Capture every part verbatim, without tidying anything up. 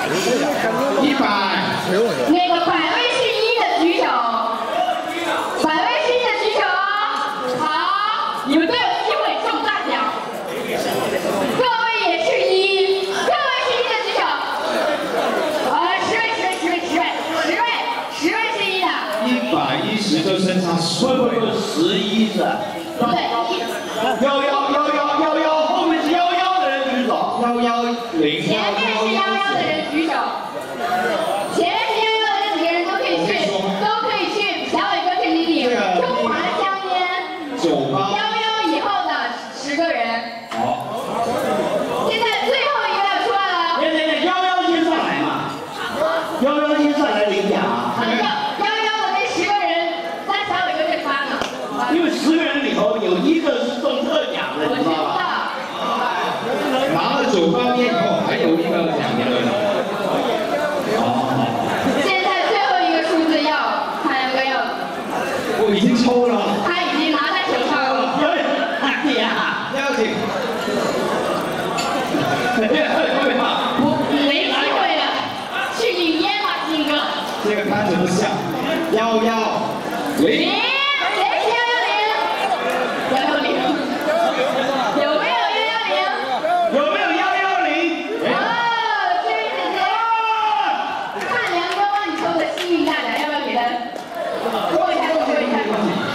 一百。 那个百位是一的举手，百位是一的举手。好，你们都有机会中大奖。各位也是一，各位是一的举手。呃，十位，十位，十位，十位，十位，十位是一的。 一百一十就剩下十位，十一是？ 对。 幺幺幺幺幺幺，后面是幺幺的人举手。幺幺零。 前面是幺幺的人举手。前面是幺幺的这几个人都可以去，都可以去小伟哥这里领中华香烟。 酒吧。 幺幺以后的十个人。 好。 现在最后一个要出来了。 别别别，幺幺先上来嘛，幺幺先上来领奖啊。 幺幺的那十个人在小伟哥这发呢。 因为十个人里头有一个是中特奖的， 我你知道吧？ 拿了酒吧面后，还有一个奖的人。 现在最后一个数字要看杨哥要。 我已经抽了。 他已经拿在手上了。 哎呀， 不要紧。 我没机会了，去领烟吧，金哥。 这个看着不像。幺幺零。 谁是幺幺零？幺幺零。有没有幺幺零？ 有没有幺幺零？ 哦，这位姐姐。看梁哥帮你抽的幸运大奖，要不要给他拨一下？拨一下。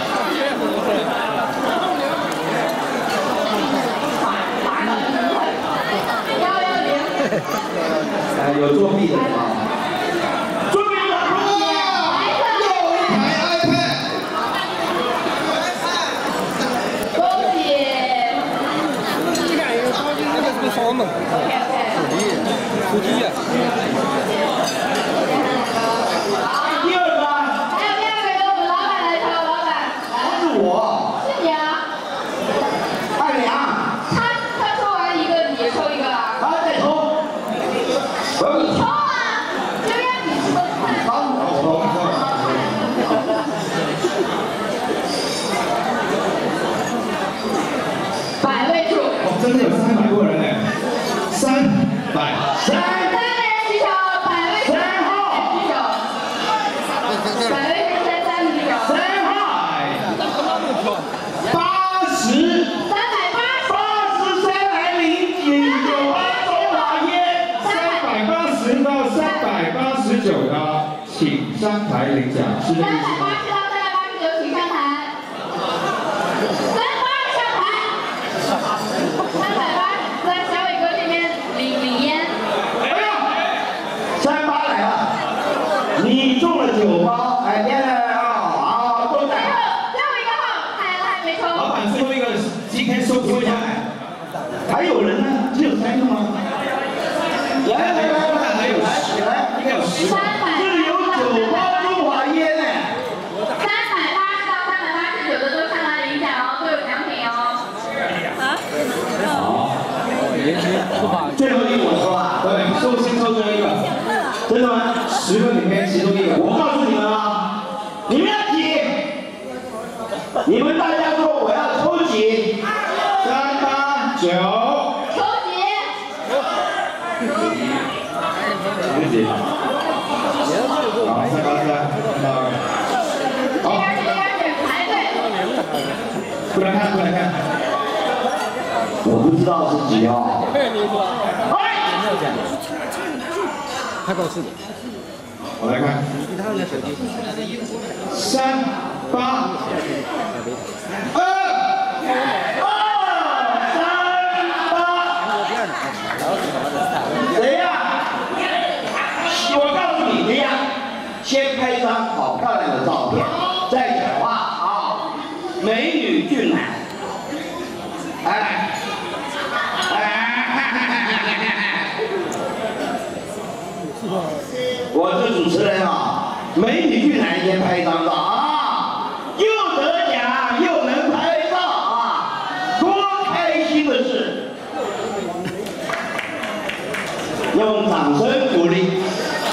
幺幺零。 哎，有作弊的吗？作弊的。 又一台 iPad。 恭喜。 你看，这个是不是烧门？手机，手机呀。 第二个。 还有第二个由我们老板来抽，老板。 是我。 是你啊。 二两。 他他抽完一个，你也抽一个啊。 好，再抽。 你抽啊，就让你抽。 好，我抽。 百位数。 哦，真的有三百多人哎。三百。 三个人举手，百位数。三号举手。百位数三三举手。 三号。 八十。 三百八十。 八十三来领酒吧中华烟。 三百八十到三百八十九的，请上台领奖，是这个意思吗？ 三百八十到三百八十九，请上台。三八上台。三百八在小伟哥这边领领烟。 哎呀，三八来了，你中了九包，哎，别来来啊，好，都最在。 后最后一个号，看来他还没抽。 老板最后一个今天收多下来， 还有人呢，只有三个吗？来来来来， 还有十， 来， 应该有十。 三百。 这里有九包中华烟呢。 三百八十到三百八十九的都上来领奖哦，都有奖品哦。 好，最后一个我抽啊。 对，收先抽最后一个。 真的吗？ 十个里面其中一个。 我告诉你们啊，你们要几？你们大家说我要抽几？ 三八九。 抽几？ 自己。好，三八三，三八二。 这边这边是排队。 过来看，过来看。 我不知道是几号。 太高兴了。 我来看。三八二。 谁呀？我告诉你，谁呀？先拍一张好漂亮的照片，再讲话啊！美女俊男，哎，哎，我是主持人啊，美女俊男先拍一张照啊，又得奖又能拍照啊，多开心的事！用掌声鼓励。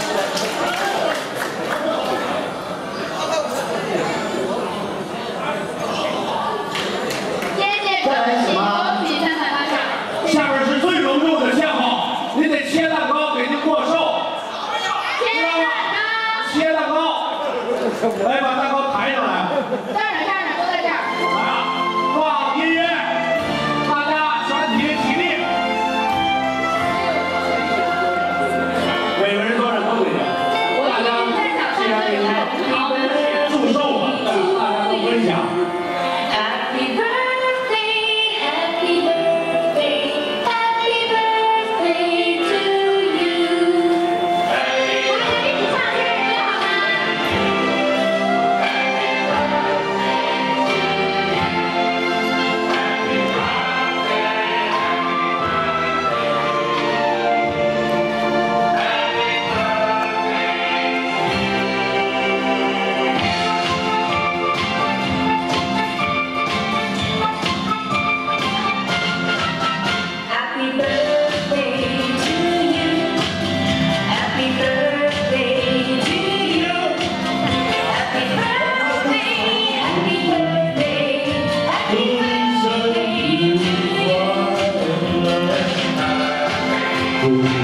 谢谢恭喜恭喜三百八十。 下面是最隆重的项目，你得切蛋糕给您过寿。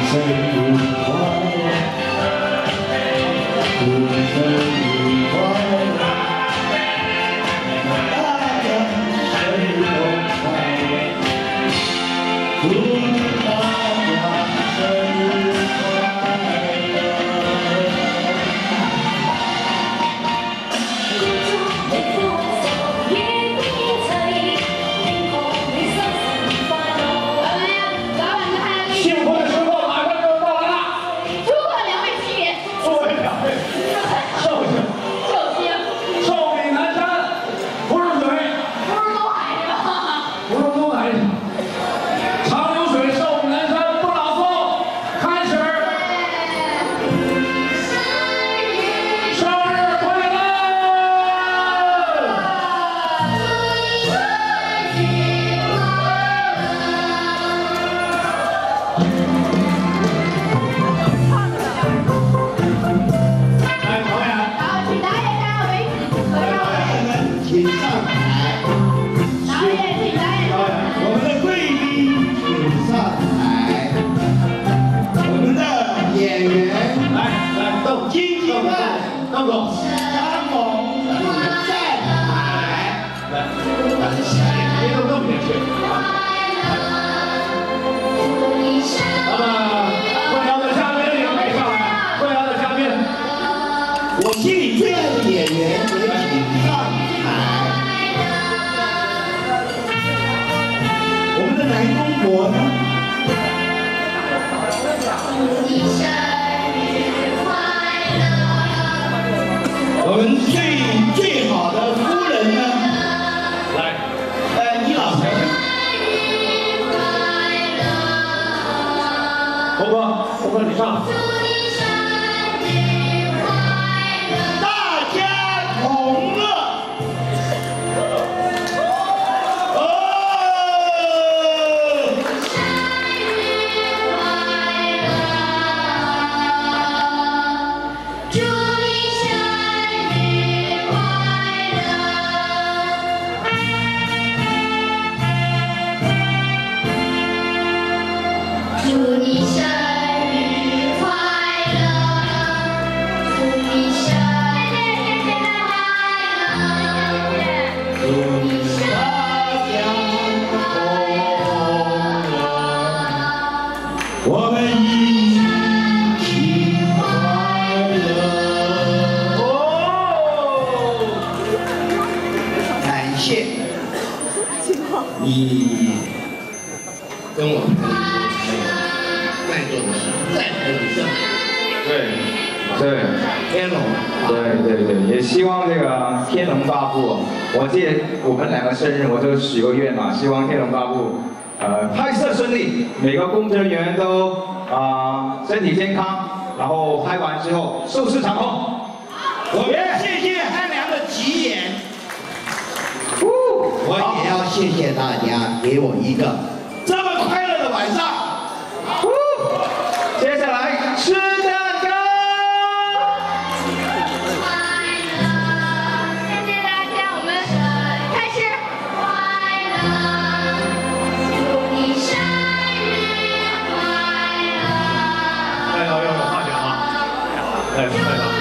我们最最好的夫人呢？来，呃，你老师。 红哥，红哥你上。 大家同乐。哦。 祝你生日快乐！祝你生日快乐！祝你生日快乐！祝你生日快乐！ 我们一起快乐。哦，感谢你跟我们在座的是在座的是对对天龙， 对对对，也希望这个天龙八部，我借我们两个生日，我就许个愿嘛，希望天龙八部。呃，拍摄顺利，每个工作人员都啊、呃、身体健康，然后拍完之后收视长空。 我们谢谢汉良的吉言，我也要谢谢大家给我一个这么快乐的晚上。 接下来吃蛋糕。 谢谢大家，我们开始。祝你生日快乐！ 带导要有话讲啊，来，带导。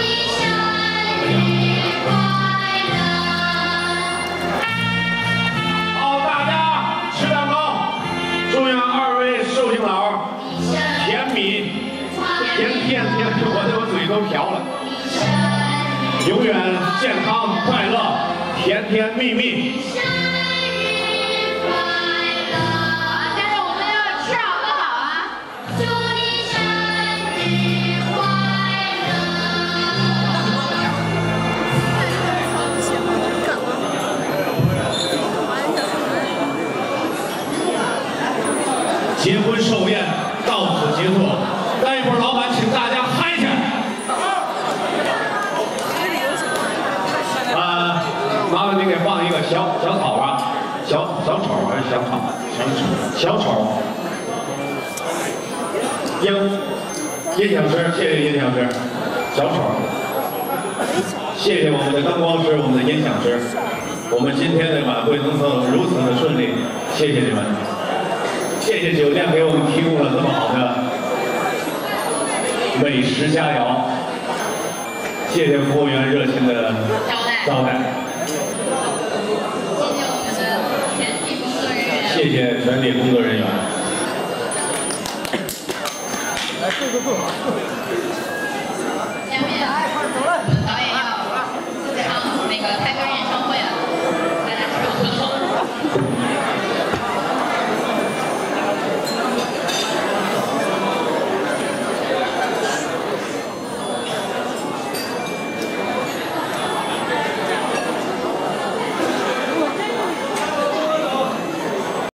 好，大家吃蛋糕，祝愿二位寿星老甜蜜，甜甜甜，我这我嘴都瓢了，永远健康快乐，甜甜蜜蜜。 但是我们要吃好喝好啊！祝你生日快结婚寿宴到此结束，待一会儿老板请大家嗨去。啊，麻烦您给放一个小小草吧，小小丑还是小草？小丑，小丑。音音响师，谢谢音响师，小丑。谢谢我们的灯光师，我们的音响师。我们今天的晚会能够如此的顺利，谢谢你们。谢谢酒店给我们提供了这么好的美食佳肴。谢谢服务员热情的招待。谢谢全体工作人员。 来，坐坐坐。